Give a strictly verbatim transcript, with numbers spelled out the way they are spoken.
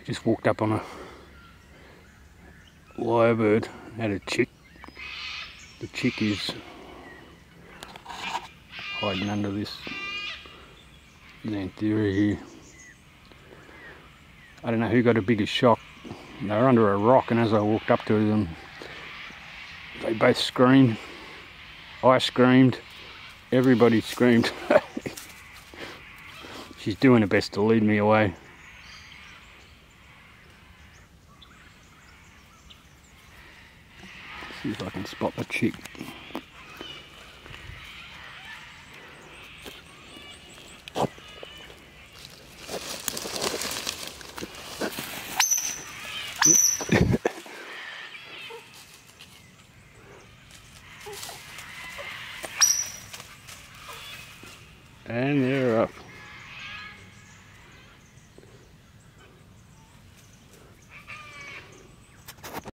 Just walked up on a lyrebird, had a chick. The chick is hiding under this xanthera here. I don't know who got a bigger shock. They were under a rock, and as I walked up to them, they both screamed. I screamed. Everybody screamed. She's doing her best to lead me away. See if I can spot the chick.